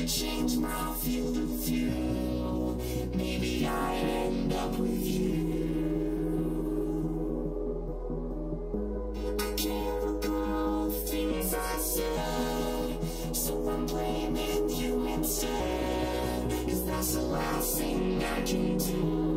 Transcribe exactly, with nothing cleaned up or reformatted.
could change my view of you. Maybe I end up with you. I can't recall the things I said, so I'm blaming you instead. Cause that's the last thing I can do.